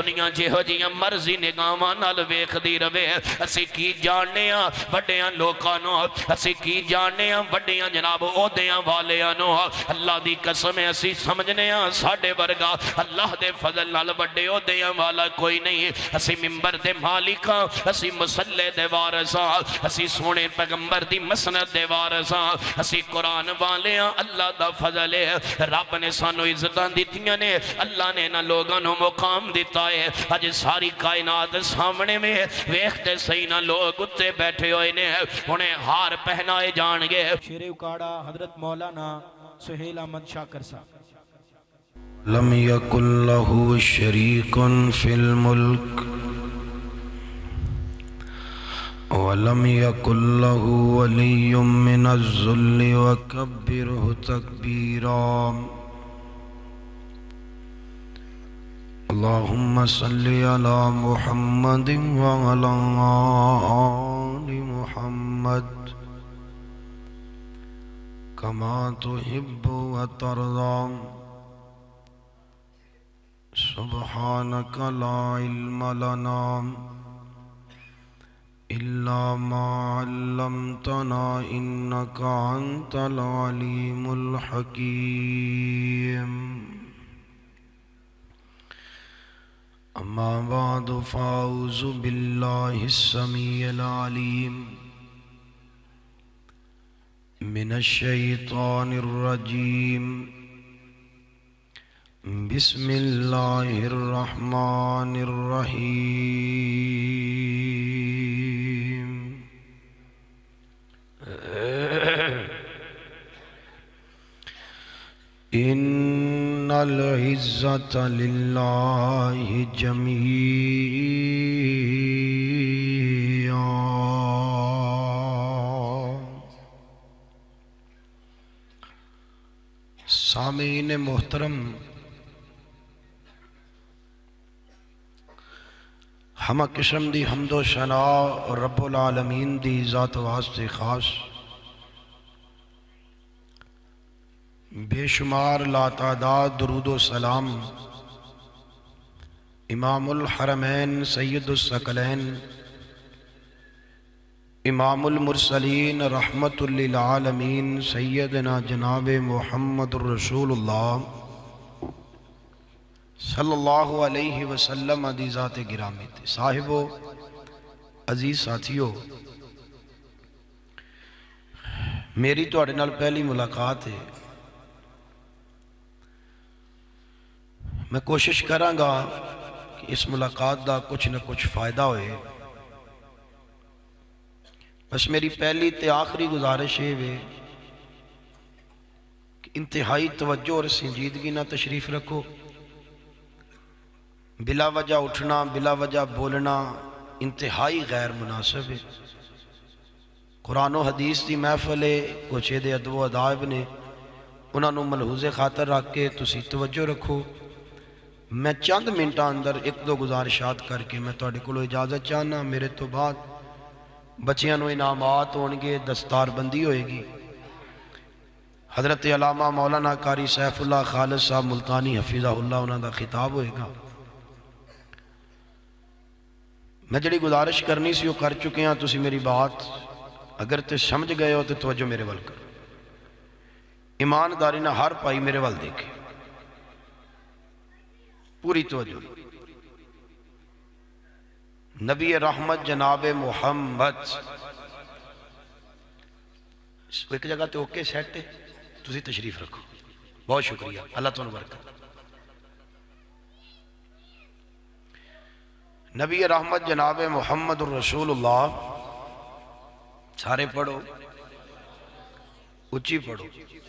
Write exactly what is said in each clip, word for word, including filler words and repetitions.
دنیا جہو جیاں مرضی نگاہاں نال ویکھدی رہے اسی کی جاننے ہاں بڑیاں لوکانوں اسی کی جاننے ہاں بڑیاں جناب عہدیاں والیاں اللہ دی قسم ہے اسی سمجھنے ہاں ساڈے ورگا اللہ دے فضل نال بڑے عہدیاں والا کوئی نہیں اسی ممبر دے مالکاں اسی مسلے دے وارثاں اسی سونے پیغمبر دی مسند دے وارثاں اسی قرآن والے ہاں اللہ دا فضل ہے رب نے سانو عزتاں دتیاں نے اللہ نے نہ لوگاں نو مقام دیتا ہے اج ساری کائنات سامنے میں ویکھتے صحیح نہ لوگ اتے بیٹھے ہوئے نے انہیں ہار پہنائے جان گے شیر اکاڑا حضرت مولانا سہیل احمد شاکر صاحب لم یکن لہ شریک فی الملک ولم یکن لہ ولی من الذل وکبرہ تکبیرا اللہم صلی علی محمد وعلی آل محمد کما تحب وترضى سبحانک لا علم لنا الا ما علمتنا انک انت العلیم الحکیم اما بعد فاعوذ باللہ السمیع العلیم من الشیطان الرجیم بسم اللہ الرحمن الرحیم ان العزت للہ جمیعا سامعین محترم ہمہ قسم دی حمد و ثناء اور رب العالمین دی ذات واسطے خاص بے شمار لا تعداد درود و سلام امام الحرمین سید الثقلین امام المرسلین رحمت للعالمین سیدنا جناب محمد الرسول اللہ صلی اللہ علیہ وسلم دی ذات گرامی تھے صاحبو عزیز ساتھیو میری تو اڑے نال پہلی ملاقات ہے میں کوشش کراں گا کہ اس ملاقات دا کچھ نہ کچھ فائدہ ہوئے بس میری پہلی تے آخری گزارش ہے کہ انتہائی توجہ اور سنجیدگی نہ تشریف رکھو بلا وجہ اٹھنا بلا وجہ بولنا انتہائی غیر مناسب ہے قرآن و حدیث دی محفل ہے کچھ دے ادب و اداب نے انہوں نے ملحوظ خاطر رکھ کے تسی توجہ رکھو میں چند منٹہ اندر ایک دو گزارشات کر کے میں تواڈے کولوں اجازت چاہنا میرے تو بعد بچیاں نو انعامات ہونگے دستار بندی ہوئے گی حضرت علامہ مولانا قاری سیف اللہ خالد صاحب ملتانی حفظہ اللہ انہوں دا خطاب ہوئے گا میں جڑی گزارش کرنی سی وہ کر چکے ہیں تسی میری بات اگر تے سمجھ گئے ہو تو توجہ میرے وال کرو ایمانداری نہ ہر پائی میرے وال دیکھے پوری توجہ نبی رحمت جناب محمد ایک جگہ تے اوکے سیٹ ہے تسی تشریف رکھو بہت شکریہ اللہ تو برکت نبی رحمت جناب محمد الرسول اللہ سارے پڑھو اچھی پڑھو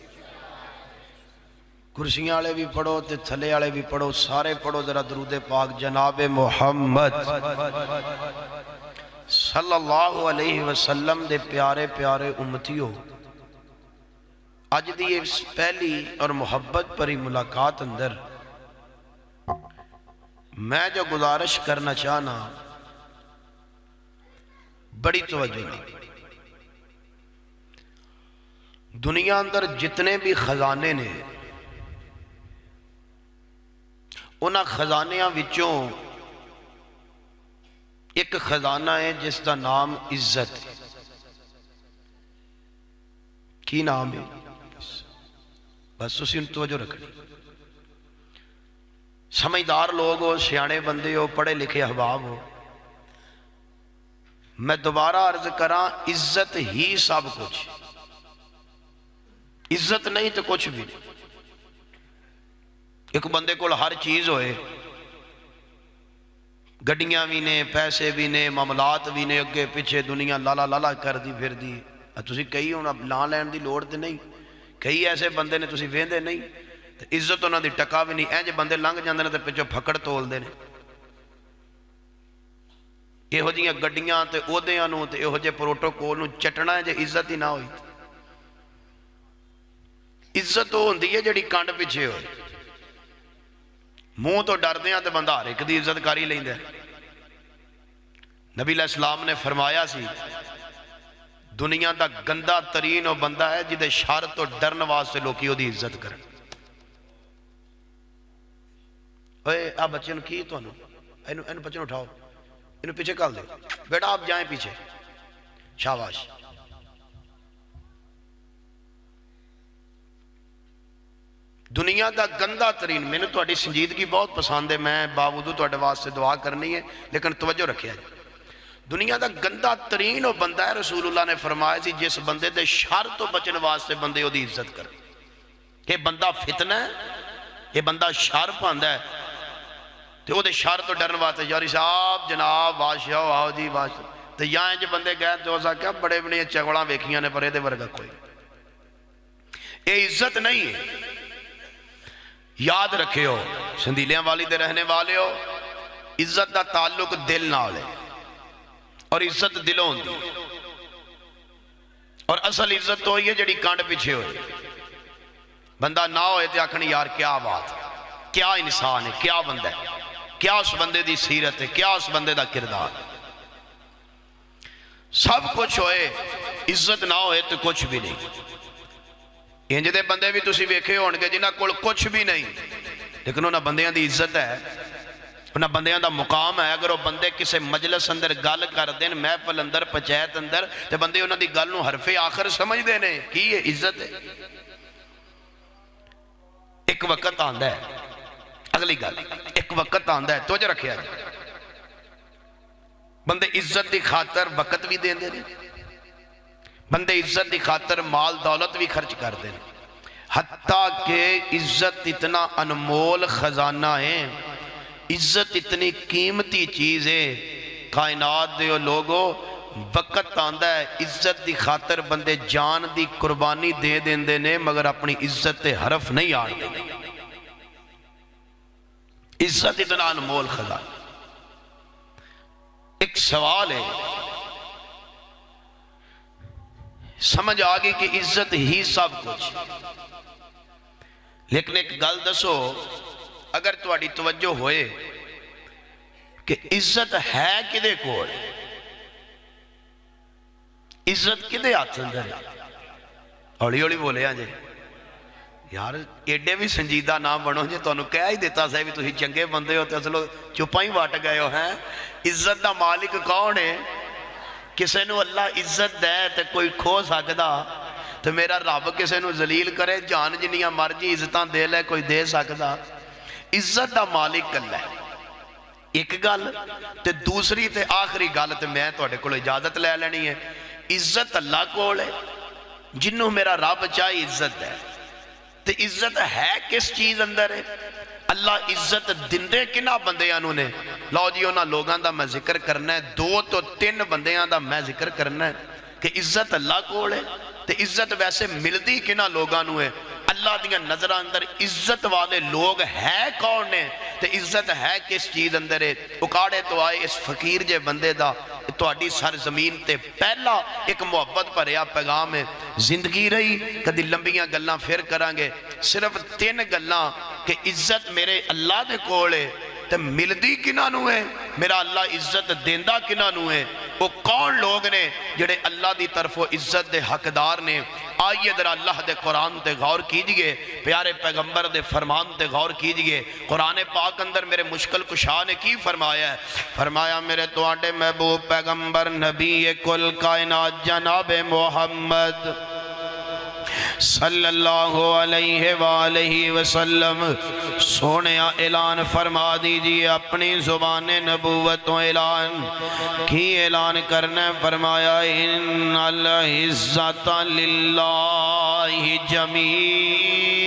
کرسیاں والے بھی پڑھو تے تھلے والے بھی پڑھو سارے پڑھو ذرا درود پاک جناب محمد صلی اللہ علیہ وسلم دے پیارے پیارے امتیوں اج دی اس پہلی اور محبت پری ملاقات اندر میں جو گزارش کرنا چاہنا بڑی توجہ نہیں دنیا اندر جتنے بھی خزانے نے انہاں خزانیاں وچوں ایک خزانہ ہے جس کا نام عزت ہے. کی نام ہے؟ بس تسی ان توجہ رکھنی. سمجھدار لوگ ہو، سیانے بندے ہو، پڑھے لکھے احباب ہو، میں دوبارہ عرض کراں عزت ہی سب کچھ. عزت نہیں تو کچھ بھی نہیں. ایک بندے کو ہر چیز ہوئے، گڈیاں بھی نے، پیسے بھی نے، معاملات بھی نے، اگے پیچھے دنیا لالا لالا کر دی پھر دی. تسی کئی ہوں نا لین دی لوڑ تے نہیں. کئی ایسے بندے نے تسی ویندے نہیں، عزت انہاں دی ٹکا بھی نہیں. اینج بندے لنگ جاندے نے تے پچھوں پھکڑ تول دے نے. یہو جیاں گڈیاں تے عہدیاں نوں تے یہو جے پروٹوکول نوں چٹنا ہے جے عزت ہی نہ ہوئی. عزت وہ ہوندی ہے جڑی کنڈ پیچھے ہوئے. منہ تو ڈر دیاں تے بندہ ہر ایک دی عزت کر ہی لیندا. نبی علیہ السلام نے فرمایا سی دنیا دا گندا ترین وہ بندہ ہے جدے شر تو ڈرن واسطے لوکی وہ دی عزت کرن. اے آ بچے نو کی تانوں اینو اینو بچے نو اٹھاؤ، اینو پیچھے کر دے، بیٹا آپ جائیں پیچھے. شاباش. دنیا دا گندا ترین، میں نے تہاڈی سنجیدگی بہت پسند ہے، میں باوجود تہاڈے واسطے دعا کرنی ہے لیکن توجہ رکھیا جائے. دنیا دا گندا ترین وہ بندہ ہے، رسول اللہ نے فرمایا سی جس بندے دے شر تو بچن واسطے بندے وہ دی عزت کرے. یہ بندہ فتنہ ہے، یہ بندہ شر پاندا ہے تو وہ دے شر تو ڈرن واسطے یاری صاحب جناب بادشاہ آؤ جی بادشاہ. تو یہاں انج بندے گئے تو اسا کیا بڑے بڑے چگڑاں ویکھیاں نے پر یہ ورگا کوئی. یہ عزت نہیں ہے. یاد رکھے ہو سندیلیاں والی دے رہنے والے ہو، عزت دا تعلق دل نال ہے اور عزت دلوں ہوندی. اور اصل عزت تو ہوئی ہے جڑی کانڈ پیچھے ہوئی. بندہ نہ ہوئے تے آکھنی یار کیا بات ہے، کیا انسان ہے، کیا بندہ ہے، کیا اس بندے دی سیرت ہے، کیا اس بندے دا کردار ہے. سب کچھ ہوئے عزت نہ ہوئے تو کچھ بھی نہیں. انج دے بندے بھی تسی ویکھے ہون گے جنہاں کول کچھ بھی نہیں لیکن انہاں بندیاں دی عزت ہے، انہاں بندیاں دا مقام ہے. اگر وہ بندے کسے مجلس اندر گل کر دین، محفل اندر، پنچایت اندر، تے بندے انہاں دی گل نوں حرف آخر سمجھ دے نے کی یہ عزت ہے. ایک وقت آندا ہے، اگلی گل ایک وقت آندا ہے توجہ رکھیا جائے، بندے عزت دی خاطر وقت بھی دین دے نے، بندے عزت دی خاطر مال دولت بھی خرچ کر دیں. حتیٰ کہ عزت اتنا انمول خزانہ ہے، عزت اتنی قیمتی چیز ہے، کائنات دے لوگوں وقت آندا ہے عزت دی خاطر بندے جان دی قربانی دے دین دے نے مگر اپنی عزت تے حرف نہیں آن دے. عزت اتنا انمول خزانہ. ایک سوال ہے، سمجھ آگئی کہ عزت ہی سب کچھ، لیکن ایک گل دسو اگر تہاڈی توجہ ہوئے کہ عزت ہے کدے کول، عزت کدے ہاتھ اندر ہے؟ ہولی ہولی بولے ہاں جی یار ایڈے بھی سنجیدہ نہ بنو جی، تانوں کہہ ہی دیتا سے بھی تسی چنگے بندے ہو تے اصلو چپا ہی وٹ گئے ہو. ہیں عزت دا مالک کون ہے؟ کسے نو اللہ عزت دے تے کوئی کھو سکدا، تو میرا رب کسے نو ذلیل کرے جان جنیاں مرجی عزتاں دے لے کوئی دے سکدا. عزت دا مالک اللہ ہے. ایک گل تے دوسری تے آخری گل تے میں تواڈے کول اجازت لے لینی ہے. عزت اللہ کول ہے، جنوں میرا رب چاہے عزت ہے. تے عزت ہے کس چیز اندر ہے؟ اللہ عزت دندے کنا بندیاں نے؟ لو جی انہاں لوگاں دا میں ذکر کرنا ہے، دو تو تین بندیاں دا میں ذکر کرنا ہے کہ عزت اللہ کول ہے. تے عزت ویسے ملدی کنا لوگاں نو ہے؟ اللہ دیاں نظر اندر عزت والے لوگ ہے کون نے؟ تے عزت ہے کس چیز اندر ہے؟ اکاڑے تو آئے اس فقیر جے بندے دا تہاڈی سر زمین تے پہلا ایک محبت بھریا پیغام ہے. زندگی رہی کدی لمبیاں گلاں پھر کرانگے، صرف تین گلاں کہ عزت میرے اللہ دے کول ہے تے ملدی کنہاں نو ہے، میرا اللہ عزت دیندا کنہاں نو ہے. وہ کون لوگ نے جڑے اللہ دی طرف و عزت دے حقدار نے؟ آئیے ذرا اللہ دے قرآن تے غور کیجئے، پیارے پیغمبر دے فرمان تے غور کیجئے۔ قرآن پاک اندر میرے مشکل کشا نے کی فرمایا ہے؟ فرمایا میرے تواڈے محبوب پیغمبر نبی کل کائنات جناب محمد صلی اللہ علیہ وآلہ وسلم سونے اعلان فرما دیجئے اپنی زبان نبوت و اعلان کی اعلان کرنے فرمایا ان العزت للہ جمیعا۔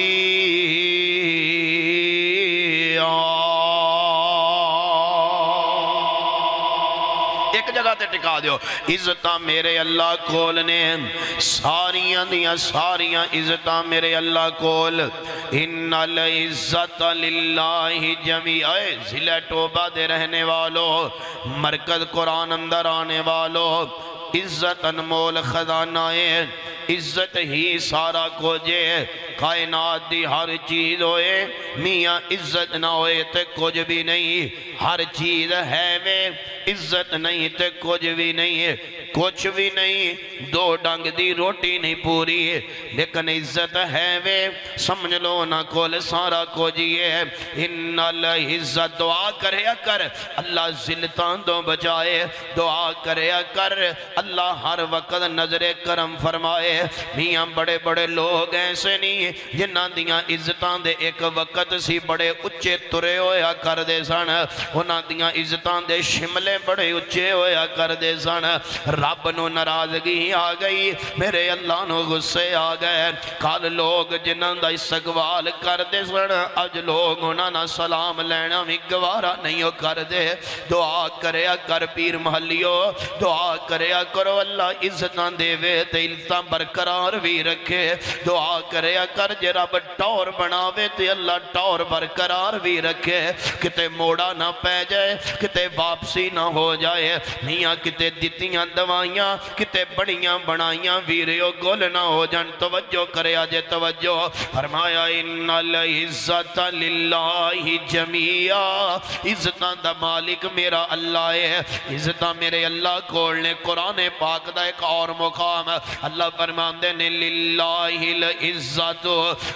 ایک جگہ تے ٹکا دیو، عزتاں میرے اللہ کول نے، ساریاں دیاں ساریاں عزتاں میرے اللہ کول۔ ان العزت للہ جمیعا، ضلع ٹوبہ دے رہنے والو، مرکز قرآن اندر آنے والو، عزت انمول خزانہ ہے، عزت ہی سارا کو جے، کائنات دی ہر چیز ہوئے، میاں عزت نہ ہوئے تے کچھ بھی نہیں، ہر چیز ہے میں عزت نہیں تے کچھ بھی نہیں ہے، کچھ بھی نہیں، دو ڈنگ دی روٹی نہیں پوری ہے، لیکن عزت ہے میں سمجھ لو نہ کول سارا کو جیے۔ ان العزت، دعا کرے کر اللہ ذلتان دو بچائے، دعا کرے کر اللہ ہر وقت نظر کرم فرمائے۔ میاں بڑے بڑے لوگ ایسے نہیں جنہاں دیاں عزتان دے ایک وقت سی بڑے اچھے ترے ہویا کر دے سن، انہاں دیاں عزتان دے شملے بڑے اچھے ہویا کر دے سن، رب نو ناراضگی آ گئی، میرے اللہ نو غصے آ گئے۔ کل لوگ جنہاں دا استقبال کر دے سن، اج لوگ انہاں نا سلام لینا بھی گوارا نہیں ہو کر دے۔ دعا کریا کر پیر محلیو، دعا کریا کرو اللہ عزتاں دے وے تے عزتاں برقرار بھی رکھے، دعا کریا کر جے رب ٹور بناوے تے اللہ ٹور برقرار بھی رکھے، کتے موڑا نہ پہ جائے، کتے واپسی نہ ہو جائے، میاں کتے دیتیاں دوائیاں کتے بڑیاں بنائیاں ویریو گول نہ ہو جان۔ توجہ کریا جے توجہ، فرمایا ان العزت للہ جمیعا، عزتاں دا مالک میرا اللہ ہے، عزتاں میرے اللہ کولنے۔ قرآن پاک دا ایک اور مقام اللہ فرماندے نے للہ العزت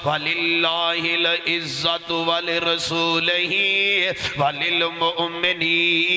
وللہ العزت ولرسولہ وللمؤمنین،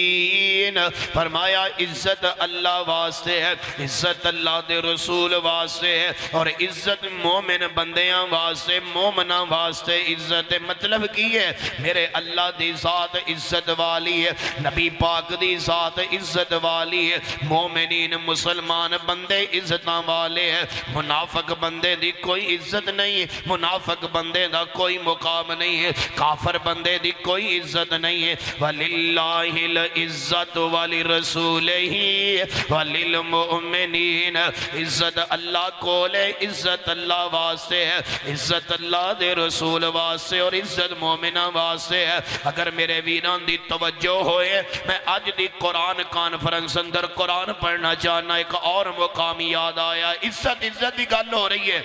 فرمایا عزت اللہ واسطے ہے، عزت اللہ دے رسول واسطے ہے، اور عزت مومن بندیاں واسطے، مومنہ واسطے عزت۔ مطلب کی ہے میرے اللہ دی ذات عزت والی ہے، نبی پاک دی ذات عزت والی ہے، مومنین مسلمان بندے عزتاں والے ہیں، منافق بندے دی کوئی عزت نہیں، منافق بندے دا کوئی مقام نہیں ہے، کافر بندے دی کوئی عزت نہیں ہے۔ وَلِلَّهِ الْعِزَّةُ وَلِرَسُولِهِ وَلِلْمُؤْمِنِينَ، عزت اللہ کو لے، عزت اللہ واسطے ہے، عزت اللہ دے رسول واسطے اور عزت مومنہ واسطے ہے۔ اگر میرے ویران دی توجہ ہوئے، میں آج دی قرآن کانفرنس اندر قرآن پڑھنا چاہنا، ایک اور مقام یاد آیا، عزت عزت دی گل ہو رہی ہے،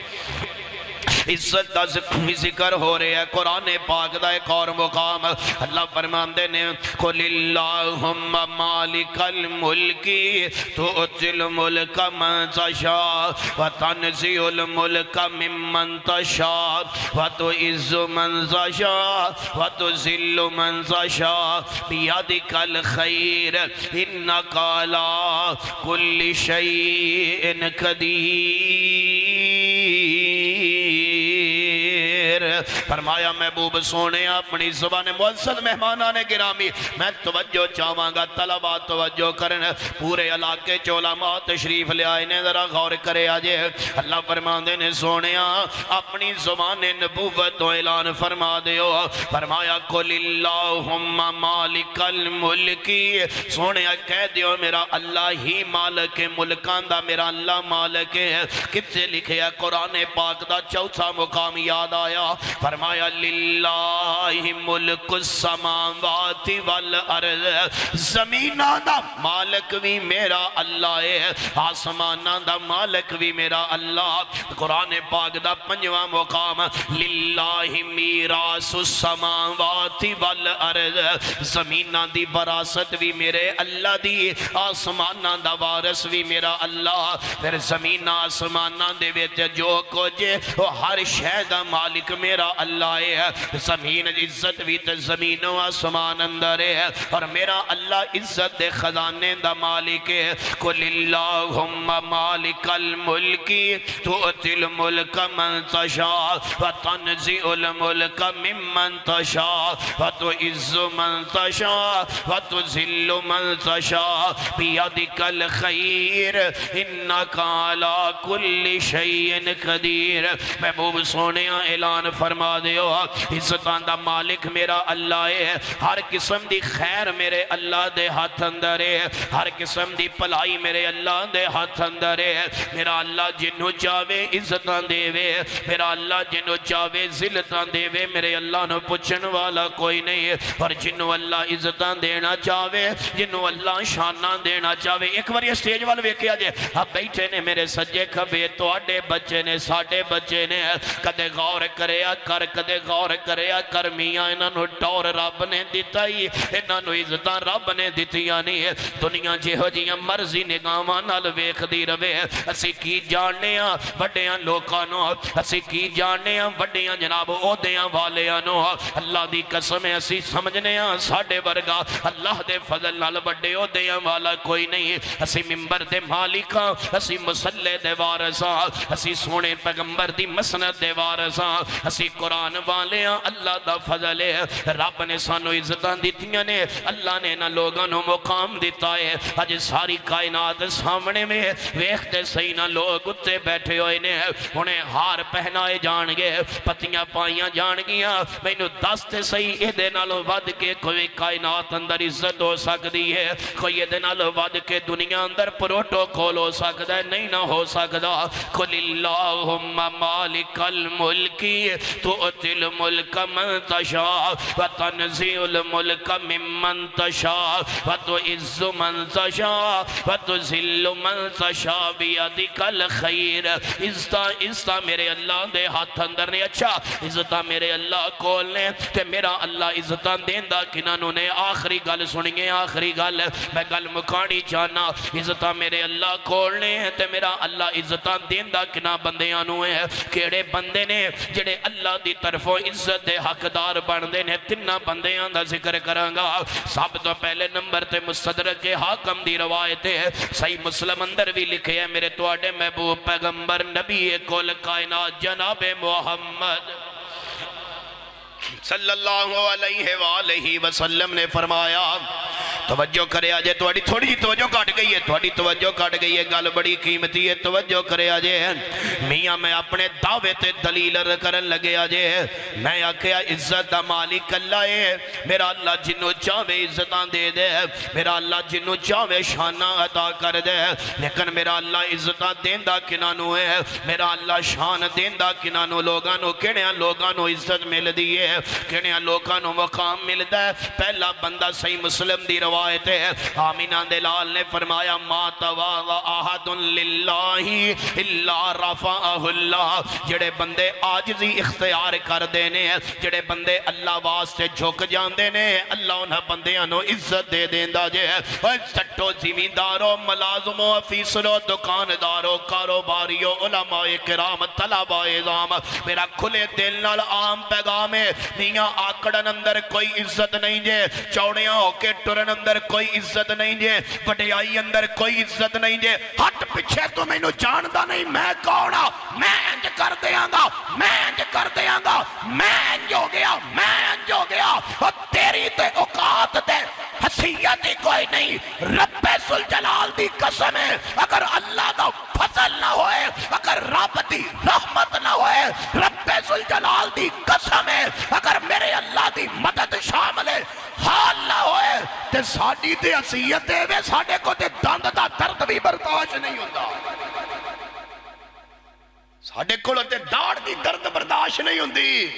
عزت دا ذکر ہو رہے ہیں۔ قرآن پاک دا ایک اور مقام اللہ فرماندے نے قُلِ اللَّهُمَّ مَالِكَ الْمُلْكِ تُؤْتِي الْمُلْكَ مَن تَشَاءُ وَتَنزِعُ الْمُلْكَ مِمَّن تَشَاءُ وَتُعِزُّ مَن تَشَاءُ وَتُذِلُّ مَن تَشَاءُ بِيَدِكَ الْخَيْرُ إِنَّكَ عَلَىٰ كُلِّ شَيْءٍ قَدِيرٌ۔ فرمایا محبوب سونے اپنی زبان معزز مہمانان گرامی، میں توجہ چاہواں گا، طلبہ توجہ کرن، پورے علاقے علماء تشریف لے آئے نے، ذرا غور کرے آجے۔ اللہ فرماندے نے سونیا اپنی زبان نبوت و اعلان فرما دیو، فرمایا قُلِ اللَّهُمَّ مَالِكَ الْمُلْكِ، سونیا کہہ دیو میرا اللہ ہی مالک ملکان دا، میرا اللہ مالک ہے۔ کس سے لکھے ہے قرآن پاک دا چوتھا مقام یاد آیا، فرمایا للہ ملک السماوات والارض زمینہ دا مالک بھی میرا اللہ ہے آسمانہ دا مالک بھی میرا اللہ قرآن پاک دا پنجواں مقام للہ میراث السماوات والارض زمینہ دی وراثت بھی میرے اللہ دی آسمانہ دا وارث بھی میرا اللہ پھر زمینہ آسمانہ دے ویچ جو کچھ وہ ہر شے دا مالک میرا اللہ ہے زمین عزت بھی تے زمین و آسمان اندر ہے اور میرا اللہ عزت دے خزانے دا مالک ہے قل اللہم مالک الملکی تؤتی الملک من تشاء وتنزع الملک ممن تشاء وتعز من تشاء وتذل من تشاء بیدک الخیر انکا علی کل شیء قدیر محبوب سونے اعلان فرما دیو عزتان دا مالک میرا اللہ ہے ہر قسم دی خیر میرے اللہ دے ہاتھ اندر ہے ہر قسم دی پلائی میرے اللہ دے ہاتھ اندر ہے میرا اللہ جنہوں چاہوے عزتان دے وے میرا اللہ جنہوں چاہوے ذلتان دے وے میرے اللہ نو پچھن والا کوئی نہیں ہے اور جنہوں اللہ عزتان دینا چاہوے جنہوں اللہ شانان دینا چاہوے ایک بار یہ سٹیج والے ویکیا جے اب بیٹھے نے میرے سجے کھبے تو آڈے بچے نے ساڑھے بچے نے کدے غور کریا کر کدے غور کریا کر میاں انہاں نو ٹور رب نے دیتا ہی انہاں نو عزتاں رب نے دیتیاں نہیں ہے دنیا جے ہو جیاں مرضی نگاہاں نال ویکھ دی روے اسی کی جاننے ہاں بڑیاں لوکانوں اسی کی جاننے ہاں بڑیاں جناب عہدیاں والیاں نو اللہ دی قسم ہے اسی سمجھنے ہاں ساڑھے ورگا اللہ دے فضل نال بڑے عہدیاں والا کوئی نہیں اسی ممبر دے مالکاں اسی مسلح دے وارثاں اسی سونے پیغمبر دی مسند دے وارثاں اسی قرآن والیاں اللہ دا فضل ہے رب نے سانو عزتاں دیتیاں نے اللہ نے نہ لوگاں نو مقام دیتا ہے اج ساری کائنات سامنے میں ویکھتے صحیح نہ لوگ اتے بیٹھے ہوئے نے انہیں ہار پہنائے جان گے پتیاں پائیاں جان گیاں مینو دستے صحیح اے دے نالو ود کے کوئی کائنات اندر عزت ہو سکتی ہے کوئی اے دے نالو ود کے دنیا اندر پروٹوکول ہو سکتا ہے نہیں نہ ہو سکتا قل اللہم مالک الملکی تؤتی الملک من تشاء وتنزع الملک ممن تشاء وتعز من تشاء وتذل من تشاء بیدک الخیر عزتاں عزتاں میرے اللہ دے ہاتھ اندر نے اچھا عزتاں میرے اللہ کول نے تے میرا اللہ عزتاں دیندہ کنانوں نے آخری گل سنیے آخری گل میں گل مکانی چاہنا عزتاں میرے اللہ کول نے تے میرا اللہ عزتاں دیندہ کنا بندیاں نو ہے کیڑے بندے نے جڑے اللہ دی طرفوں عزت دے حقدار بندے نے تنہ بندیاں دا ذکر کرانگا سب تو پہلے نمبر تے مستدرک حاکم دی روایت ہے صحیح مسلم اندر بھی لکھے ہے میرے توڑے محبوب پیغمبر نبی کل کائنات جناب محمد صلی اللہ علیہ وآلہ وسلم نے فرمایا توجہ کرے آجے توڑی تھوڑی جی توجہ کاٹ گئی ہے توڑی توجہ کاٹ گئی ہے گل بڑی قیمتی ہے توجہ کرے آجے میاں میں اپنے دعوے تے دلیل کرن لگے آجے میں آکھیا عزت دا مالک اللہ ہے میرا اللہ جنہوں چاہوے عزتاں دے دے میرا اللہ جنہوں چاہوے شانہ عطا کر دے لیکن میرا اللہ عزتاں دیندہ کنانو ہے میرا اللہ شان دیندہ کنانو لوگانو کیڑیاں لوگانو عزت مل دیئے کیڑیاں لوگانو مقام مل دے پہلا بندہ صحیح مسلم دی روایت ہے آمینہ دلال نے فرمایا ما تواضع احد للہ الا رفعہ اللہ جڑے بندے عاجزی اختیار کر دینے جڑے بندے اللہ واسطے جھک جاندے نے اللہ انہاں بندیاں نو عزت دے دیندہ جے سٹو زمیندارو ملازمو افیسرو دکاندارو کاروباریو علماء کرام طلباء اعظام میرا کھلے دل نال عام پیغام ہے میاں آکڑن اندر کوئی عزت نہیں جے چوڑیاں ہو کے ٹرن اندر کوئی عزت نہیں جے وڈیائی اندر کوئی عزت نہیں جے ہٹ پچھے تو میں نو جاندہ نہیں میں کونا میں انج کر دیاں گا میں انج کر دیاں گا میں انج ہو گیا میں انج ہو گیا اور تیری تے اوقات تے حسیت ہی کوئی نہیں رب ذوالجلال دی قسم ہے اگر اللہ دا فضل نہ ہوئے اگر رب دی رحمت نہ ہوئے رب ذوالجلال دی قسم ہے اگر میرے اللہ دی مدد شامل ہے حال نہ ہوئے تے ساڑی تے حسیت دے وے ساڑے کو تے دند دا درد بھی برداشت نہیں ہوتا ساڑے کو تے داڑ دی درد برداشت نہیں ہوندی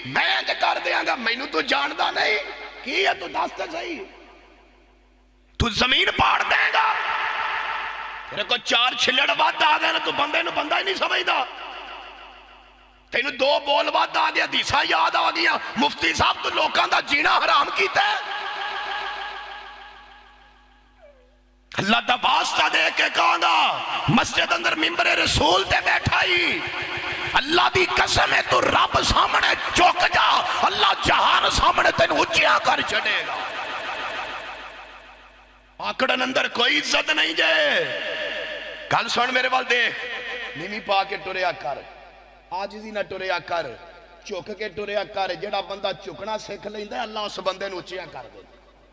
میں انج کر دیاں گا مینوں تو جاندا نہیں کی ہے تو دس تے صحیح تو زمین پاڑ دے گا تیرے کو چار چھلڑ ود آ گئے تو بندے نو بندہ ہی نہیں سمجھدا تینوں دو بول ود آ گیا حدیثاں یاد آ گیا مفتی صاحب تو لوکاں دا جینا حرام کیتا ہے اللہ دا واسطہ دے کے کہاں گا مسجد اندر ممبر رسول تے بیٹھا ہی اللہ دی قسم ہے تو رب سامنے چوک جا اللہ جہان سامنے تینوں اچھیاں کر چھڑے گا آکڑن اندر کوئی عزت نہیں جائے گل سن میرے وال دیکھ نیمی پا کے ٹریا کر آجزی نہ ٹریا کر چک کے ٹریا کر جڑا بندہ چکنا سکھ لیندا ہے اللہ اس بندے نو اچھیاں کر دے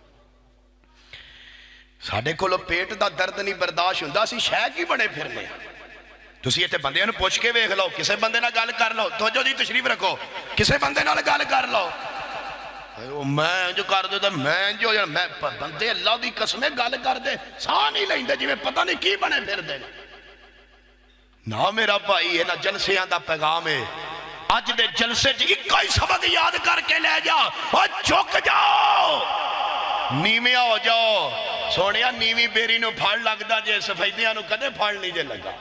ساڈے کولو پیٹ دا درد نہیں برداشت ہوندا سی شے کی بنے پھرنے تسی ایتھے بندے نو پوچھ کے ویکھ لو کسے بندے نال گل کر لو توجہ دی تشریف رکھو کسے بندے نال گل کر لو میں جو کر دے میں جو میں بندے اللہ دی قسمیں گل کر دے ساہ نہیں لیندے جی میں پتہ نہیں کی بنے پھر دے نہ میرا بھائی ہے نہ جلسیاں دا پیغام ہے اج دے جلسے جی کوئی سبق یاد کر کے لے جا اور چک جاؤ نیویاں ہو جاؤ سونیا نیوی بیری نو پھاڑ لگدا جے سفیدیاں نو کدے پھاڑ نہیں دے لگا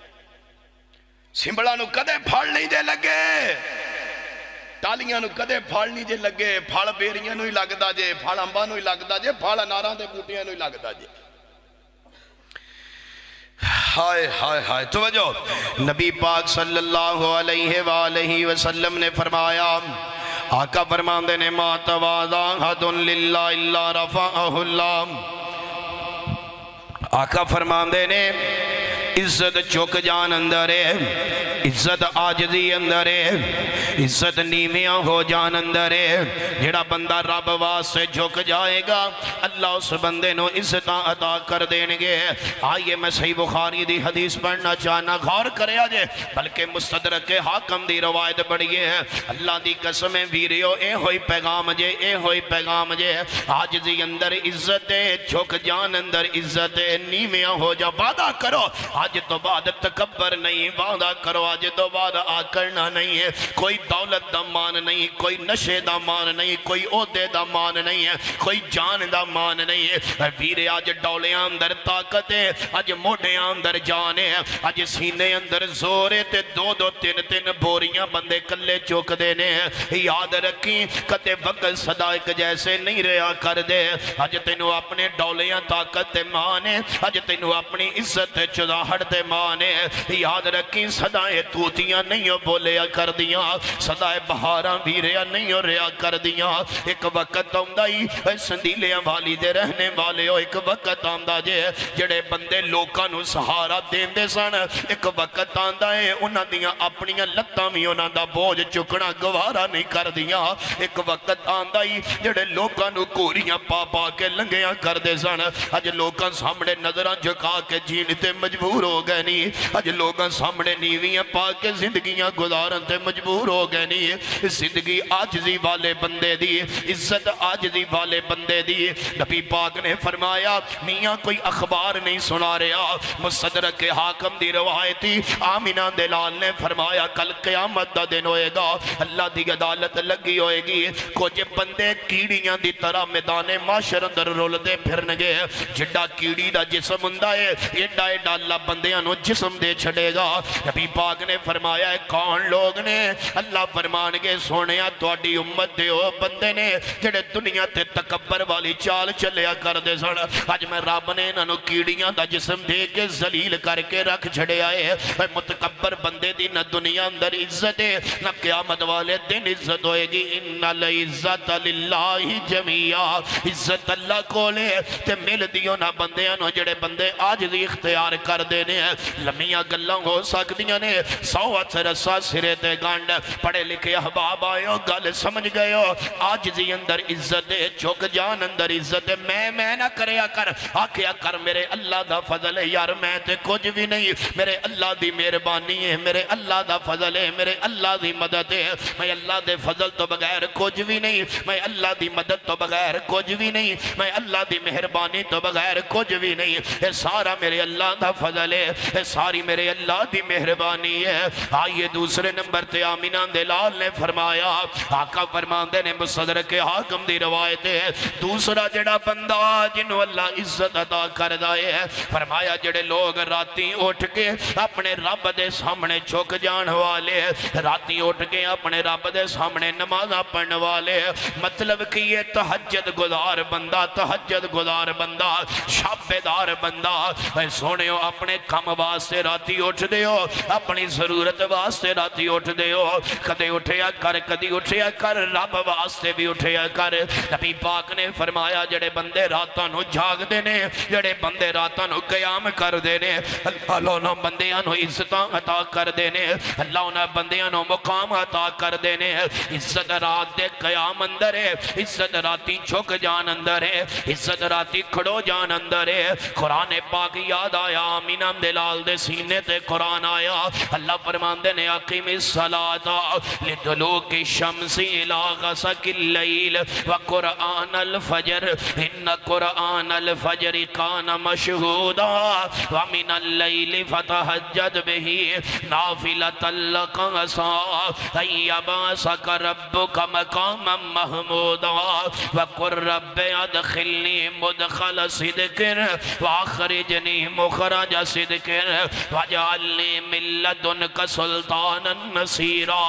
سمبڑا نو کدے پھاڑ نہیں دے لگے ٹالیاں نو کدے پھاڑ نہیں دے لگے پھاڑ بیریاں نو ہی لگدا جے پھاڑ امبا نو ہی لگدا جے پھاڑ ناراں دے بوٹیاں نو ہی لگدا جے ہائے ہائے ہائے توجہ نبی پاک صلی اللہ علیہ وآلہ وسلم نے فرمایا آقا فرماندے نے ما تواضع احد للہ الا رفعہ اللہ آقا فرماندے نے عزت چک جان اندر ہے عزت عاجزی اندر ہے عزت نیمیاں ہو جان اندر ہے جڑا بندہ رب واسطے جھک جائے گا اللہ اس بندے نو عزتاں عطا کر دینگے آئیے میں صحیح بخاری دی حدیث پڑھنا چاہنا غور کرے آجے بلکہ مستدرک حاکم دی روایت بڑھئے ہے اللہ دی قسمیں ویریو اے ہوئی پیغام جے اے ہوئی پیغام جے عاجزی اندر عزت جھک جان اندر عزت نیمیاں ہو جا وعدہ کرو آج تو بعد تکبر نہیں وعدہ کرو آج تو بعد آکرنا نہیں ہے کوئی دولت دا مان نہیں کوئی نشے دا مان نہیں کوئی عہدے دا مان نہیں ہے کوئی جان دا مان نہیں ہے ویرے آج ڈولیاں اندر طاقت ہے آج موڑیاں اندر جانے ہیں آج سینے اندر زورے تے دو دو تین تین بوریاں بندے کلے چوک دینے ہیں یاد رکھیں کتے وقت صدائق جیسے نہیں رہا کر دے آج تینوں اپنے ڈولیاں طاقت تے مانے آج تینوں اپنی عزت چداہڑ تے مانے یاد رکھیں صدائے توتیاں نہیں ہو بولیا کر دیاں صدائے بہاراں ویریا نہیں ہو رہا کر دیاں ایک وقت آمدائی سندیلیاں والی دے رہنے والے ہو ایک وقت آمدہ جے جڑے بندے لوکاں نو سہارا دین دے سن ایک وقت آمدائے انہاں دیاں اپنیاں لتاں بھی انہاں دا بوجھ چکنا گوارا نہیں کر دیاں ایک وقت آمدائی جڑے لوکاں نو کوریاں پا پا کے لنگیاں کر دے سن اج لوکاں سامنے نظران جھکا کے جین تے مجبور ہو گئے نہیں اج لوکاں سامنے نیویاں پا کے زندگیاں گزارن تے مجبور ہو گئے نہیں زندگی عاجزی والے بندے دی عزت عاجزی والے بندے دی نبی پاک نے فرمایا میاں کوئی اخبار نہیں سنا رہا مصدرک حاکم دی روایتی آمینہ دلال نے فرمایا کل قیامت دا دن ہوئے گا اللہ دی عدالت لگی ہوئے گی کچھ بندے کیڑیاں دی طرح میدان معاشر اندر رول دے پھرنگے جڈا کیڑی دا جسم ہوندا ہے ایڈا ایڈا اللہ بندیاں نو جسم دے چھڑے گا نبی پاک نے فرمایا کون لوگ نے اللہ فرمان کے سونیا تواڈی امت دے او بندے نے جڑے دنیا تے تکبر والی چال چلیا کر دے سن اج میں رب نے انہاں نو کیڑیاں دا جسم دے کے ذلیل کر کے رکھ چھڑے آئے متکبر بندے دی نہ دنیا اندر عزت ہے نہ قیامت والے دن عزت ہوئے گی ان العزت للہ جمیعا عزت اللہ کو لے تے مل دیو نہ بندیاں نو جڑے بندے آج دی اختیار کر دینے ہیں لمیاں گلوں ہو سکتیاں نے سو اچھ رسا سرے تے گانڈ پڑھے لکھے احباب آئے ہو گل سمجھ گئے ہو آج دی اندر عزت ہے چوک جان اندر عزت ہے میں میں نہ کریا کر آکیا کر میرے اللہ دا فضل ہے یار میں تے کچھ بھی نہیں میرے اللہ دی مہربانی ہے میرے اللہ دا فضل ہے میرے اللہ دی مدد ہے میں اللہ دے فضل تو بغیر کچھ بھی نہیں میں اللہ دی مدد تو بغیر کچھ بھی نہیں میں اللہ دی مہربانی تو بغیر کچھ بھی نہیں یہ سارا میرے اللہ دا فضل والے ساری میرے اللہ دی مہربانی ہے۔ آئیے دوسرے نمبر تے آمینہ دلال نے فرمایا، آقا فرماندے نے مصدرک حاکم دی روایت ہے، دوسرا جڑا بندہ جنہوں اللہ عزت عطا کر دائے ہے، فرمایا جڑے لوگ راتی اٹھ کے اپنے رب دے سامنے چک جان والے، راتی اٹھ کے اپنے رب دے سامنے نمازہ پڑھنے والے، مطلب کہ یہ تہجد گزار بندہ، تہجد گزار بندہ، شب بیدار بندہ، اے سونےو اپنے کم واسطے راتی اٹھ دیو، اپنی ضرورت واسطے راتی اٹھ دیو، کدے اٹھیا کر کدی اٹھیا کر رب واسطے بھی اٹھیا کر۔ نبی پاک نے فرمایا جڑے بندے راتاں نو جاگ دینے، جڑے بندے راتاں نو قیام کر دینے، اللہ انہوں بندیاں نو عزتاں عطا کر دینے، اللہ انہوں بندیاں نو مقام عطا کر دینے۔ عزت رات دے قیام اندر ہے، عزت راتی چھک جان اندر ہے، عزت راتی کھڑو جان اندر ہے۔ قرآن پاک یاد آیا، آمینہ دلال دے سینے تے قرآن آیا، اللہ فرماندے نے اقیم الصلاة لدلوک الشمس الى غسق اللیل وقرآن الفجر ان قرآن الفجر کان مشہودا ومن اللیل فتہجد بہی نافلۃ لک عسیٰ ان یبعثک ربک مقاما محمودا وقل رب ادخلنی مدخل صدق واخرجنی مخرج صدق واجعلنی من لدنک سلطانا نصیرا۔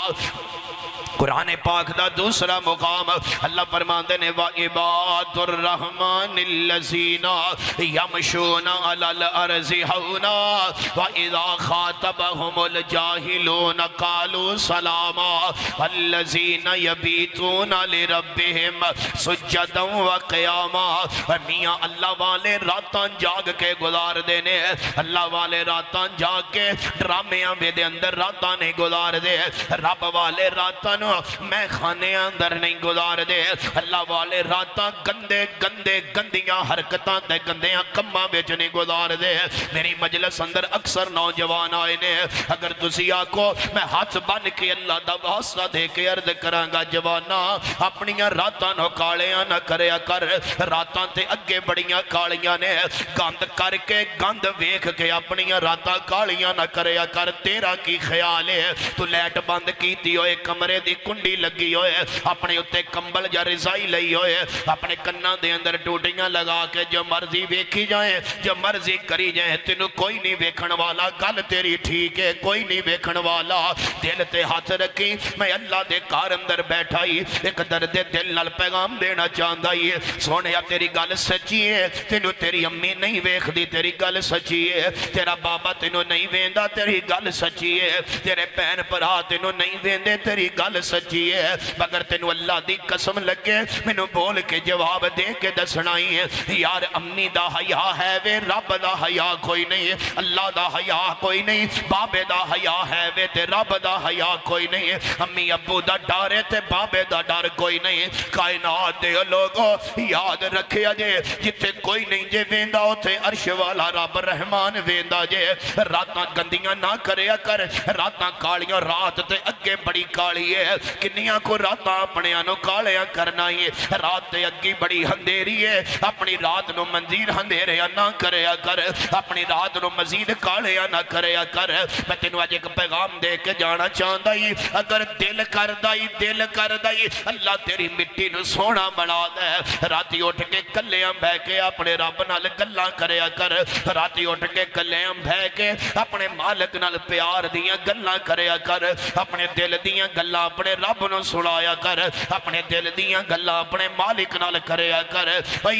قرآن پاک دا دوسرا مقام اللہ فرماندے نے وَعِبَادُ الرَّحْمَنِ الَّذِينَ يَمْشُونَ عَلَى الْأَرْضِ هَوْنًا وَإِذَا خَاطَبَهُمُ الْجَاهِلُونَ قَالُوا سَلَامًا الَّذِينَ يَبِيتُونَ لِرَبِّهِمْ سُجَّدًا وَقِيَامًا۔ میاں اللہ والے راتاں جاگ کے گزار دینے، اللہ والے راتاں جاگ کے ڈرامیاں بے دے اندر راتاں نہیں گزار دے، رب والے راتاں میں خانے اندر نہیں گزار دے، اللہ والے راتاں گندے گندے گندیاں حرکتاں تے گندیاں کماں بیچ نہیں گزار دے۔ میری مجلس اندر اکثر نوجوان آئے نے، اگر تسی آکو میں ہاتھ بن کے اللہ دا واسطہ دے کے عرض کرانگا جوانا اپنیاں راتاں نو کالیاں نہ کریا کر، راتاں تے اگے بڑیاں کالیاں نے، گند کر کے گند ویکھ کے اپنیاں راتاں کالیاں نہ کریا کر۔ تیرا کی خیال ہے تو لیٹ بند کیتی ہوئے کمرے دی کنڈی لگی ہوئے، اپنے اتے کمبل یا رضائی لئی ہوئے، اپنے کناں دے اندر ٹوٹیاں لگا کے جو مرضی ویکھی جائیں، جو مرضی کری جائیں، تینوں کوئی نہیں ویکھن والا، گل تیری ٹھیک ہے، کوئی نہیں ویکھن والا۔ دل تے ہاتھ رکھی، میں اللہ دے کار اندر بیٹھا ہی ایک درد دل نال پیغام دینا چاہتا ہی، سونیا تیری گل سچی ہے، تینوں تیری امی نہیں ویکھ دی، تیری گل سچی ہے، تیرا بابا تینوں نہیں ویندا، تیری گل سچی ہے، تیرے پین پرا تینوں نہیں ویندے، تیری گل سچی ہے، مگر تینوں اللہ دی قسم لگے مینوں بول کے جواب دے کے دسنائی ہے۔ یار امی دا حیا ہے وے، رب دا حیا کوئی نہیں، اللہ دا حیا کوئی نہیں، بابے دا حیا ہے وے تے رب دا حیا کوئی نہیں، امی ابو دا ڈر ہے تے بابے دا ڈر کوئی نہیں۔ کائنات دے لوگوں یاد رکھیا جے جتے کوئی نہیں جے ویندا اوتھے عرش والا رب رحمان ویندا جے۔ راتاں گندیاں نہ کریا کر، راتاں کالیاں، رات تے اگے بڑی کالی ہے، کنیاں کو راتاں اپنے آنو کالیاں کرنا ہی، رات تے اگی بڑی ہندیری ہے، اپنی رات نو منزید ہندیریا نہ کریا کر، اپنی رات نو مزید کالیاں نہ کریا کر۔ میں تینوں آج ایک پیغام دے کے جانا چاہتا ہی، اگر دل کر دائی دل کر دائی اللہ تیری مٹی نو سونا بنا دے، راتی اٹھ کے کلیاں بہ کے اپنے رب نال گلاں کریا کر، راتی اٹھ کے کلیاں بہ کے اپنے مالک نال پیار دیاں گلاں کریا کر، اپنے دل دیاں گلاں اپنے رب نو سنایا کر، اپنے دل دیاں گلاں اپنے مالک نال کریا کر۔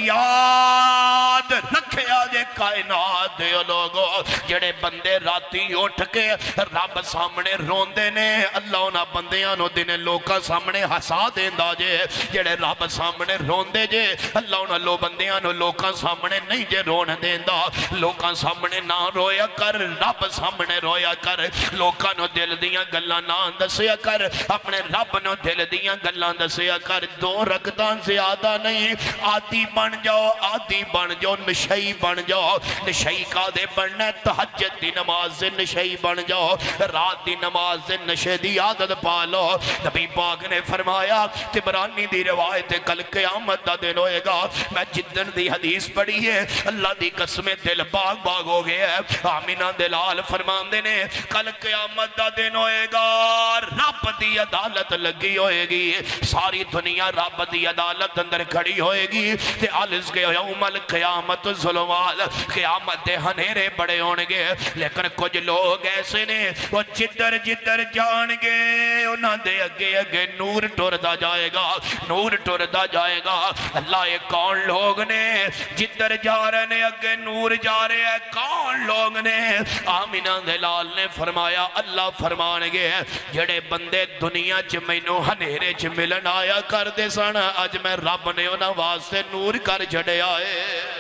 یاد رکھیا جے کائنات دے لوگو جڑے بندے راتی اٹھ کے رب سامنے روندے نے، اللہ انہاں بندیاں نو دن لوکاں سامنے ہسا دیندا جے، جڑے رب سامنے روندے جے اللہ انہاں لو بندیاں نو لوکاں سامنے نہیں جے رون دیندا۔ لوکاں سامنے نہ رویا کر، رب سامنے رویا کر، لوکاں نو دل دیاں گلاں نہ دسیا کر، اپنے رب نو دل دیاں گلاں دسیا کر۔ دو رکعتاں زیادہ نہیں، آدھی بن جاؤ، آدھی بن جاؤ، نشئی بن جاؤ نشئی کا دے بننا تہجد دی نماز دے نشئی بن جاؤ رات دی نماز دے نشے دی عادت پالو نبی پاک نے فرمایا تبرانی دی روایت کل قیامت دا دن ہوئے گا میں جدن دی حدیث پڑھی ہے اللہ دی قسمیں دل باغ باغ ہو گیا ہے آمینہ دلال فرمان دینے کل قیامت دا دن ہوئے گا رب دی عدالت لگی ہوئے گی ساری دنیا رب دی عدالت اندر کھڑی ہوئے گی تے عالز گئے یوم القیامت ظلمات قیامت دے ہنیرے بڑے ہونگے لیکن کچھ لوگ ایسے نے وہ جدر جدر جانگے انہاں دے اگے اگے نور ٹردہ جائے گا نور ٹردہ جائے گا اللہ ایک کون لوگ نے جدر جا رہے نے اگے نور جا رہے ہیں کون لوگ نے آمینہ دلال نے فرمایا اللہ فرمانگے جڑے بندے دنیا چ مینوں ہنیرے چ ملن آیا کر دے سن اج میں رب نے انہاں واسطے نور کر چھڑے آئے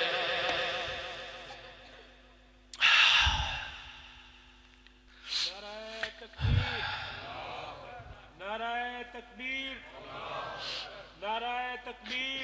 نعرہ تکبیر نعرہ تکبیر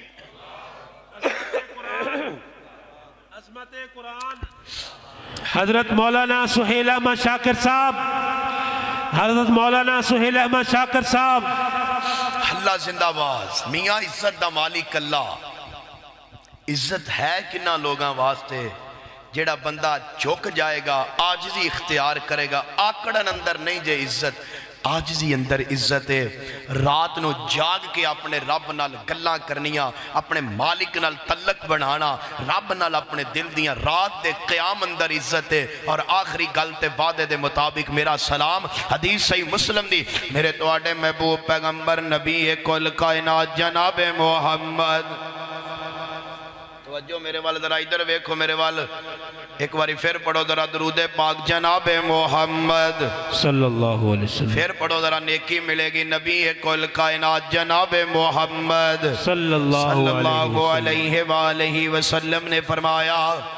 عظمت قرآن حضرت مولانا سہیل احمد شاکر صاحب حضرت مولانا سہیل احمد شاکر صاحب اللہ زندہ باز میاں عزت دا مالک اللہ عزت ہے کنہ لوگاں واسطے جیڑا بندہ جھک جائے گا آجزی اختیار کرے گا آکڑن اندر نہیں جے عزت آجزی اندر عزت ہے رات نو جاگ کے اپنے رب نال گلاں کرنیاں اپنے مالک نال تعلق بنانا رب نال اپنے دل دیاں رات دے قیام اندر عزت ہے اور آخری گل تے وعدے دے مطابق میرا سلام حدیث صحیح مسلم دی میرے تواڈے محبوب پیغمبر نبی کل کائنات جناب محمد توجہ میرے وال ذرا ادھر ویکھو میرے وال ایک باری پھر پڑھو ذرا درود پاک جناب محمد صلی اللہ علیہ وسلم پھر پڑھو ذرا نیکی ملے گی نبی کل کائنات جناب محمد صلی اللہ علیہ وآلہ وسلم نے فرمایا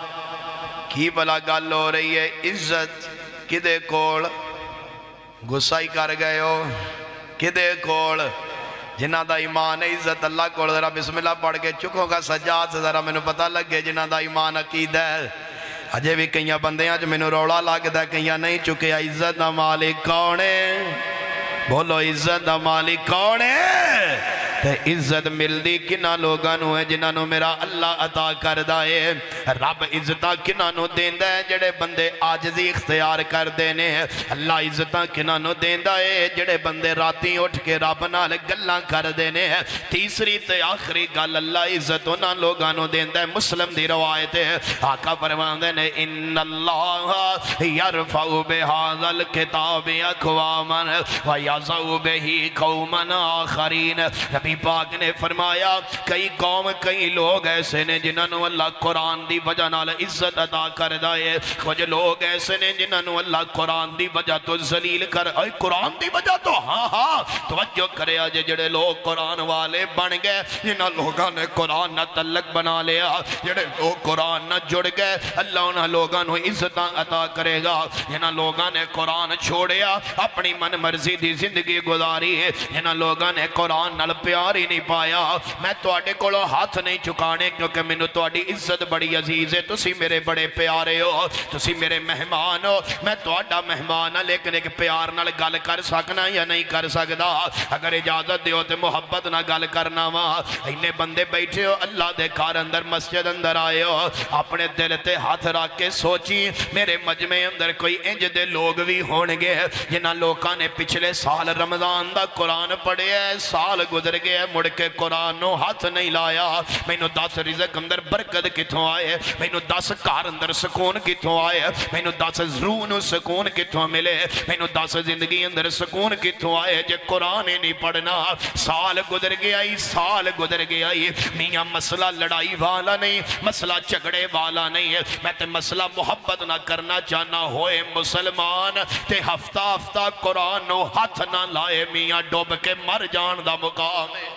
کی بلا گل ہو رہی ہے عزت کدے کوڑ گسائی کر گئے ہو کدے کوڑ جنہ دا ایمان عزت اللہ کو ذرا بسم اللہ پڑھ کے چکوں کا سجاد سے ذرا میں نے پتہ لگ گئے جنہ دا ایمان عقید ہے اجے بھی کئیاں بندیاں جو میں نے روڑا لگتا ہے کئیاں نہیں چکے عزت دا مالک کون ہے بولو عزت دا مالک کون ہے تے عزت مل دی کنہ لوگانو ہے جنہوں میرا اللہ عطا کر دائے رب عزتہ کنہوں دیندہ ہے جڑے بندے آجزی اختیار کر دینے اللہ عزتہ کنہوں دیندہ ہے جڑے بندے راتی اٹھ کے رب نال گلاں کر دینے تیسری تے آخری گل اللہ عزت انہاں لوگانو دیندہ ہے مسلم دی روایت ہے آقا فرمان دینے ان اللہ یرفع بہذا الکتاب اقواما ویضع بہی قوما آخرین نبی پاک نے فرمایا کئی قوم کئی لوگ ایسے نے جنہوں اللہ قرآن دی وجہ نال عزت عطا کر دائے کچھ لوگ ایسے نے جنہوں اللہ قرآن دی وجہ تو ذلیل کر اے قرآن دی وجہ تو ہاں ہاں توجہ کرے آجے جڑے لوگ قرآن والے بن گئے جنہوں لوگاں نے قرآن نہ تعلق بنا لیا جڑے لوگ قرآن نہ جڑ گئے اللہ انہاں لوگاں نو عزت عطا کرے گا جنہوں لوگاں نے قرآن چھوڑیا اپنی من مرضی دی زندگی گزاری ہے جنہوں لوگاں نے قرآن نال پیار ہی نہیں پایا میں تواڈے کولوں ہاتھ نہیں چکانے کیونکہ مینوں تواڈی عزت بڑی عزیز ہے تسی میرے بڑے پیارے ہو تسی میرے مہمان ہو میں تواڈا مہمان ہاں لیکن ایک پیار نال گل کر سکنا یا نہیں کر سکدا اگر اجازت دیو تے محبت نال گل کرنا وا اینے بندے بیٹھے ہو اللہ دے گھر اندر مسجد اندر آئے ہو اپنے دل تے ہاتھ رکھ کے سوچی میرے مجمع اندر کوئی انج دے لوگ بھی ہونگے جنہاں لوکاں نے پچھلے سال رمضان دا قرآن پڑھے ہے سال گزر گئے مڑ کے قرآن نو ہاتھ نہیں لایا میں نو دس رزق اندر برکت کتوں آئے میں نو دس کار اندر سکون کتوں آئے میں نو دس روح نو سکون کتوں ملے میں نو دس زندگی اندر سکون کتوں آئے جے قرآن نہیں پڑھنا سال گزر گیا ہی سال گزر گیا ہی میاں مسئلہ لڑائی والا نہیں مسئلہ جھگڑے والا نہیں ہے میں تے مسئلہ محبت نہ کرنا چاہنا ہوئے مسلمان تے ہفتہ ہفتہ قرآن نو ہاتھ نہ لائے میاں ڈوب کے مر جان دا مقام ہے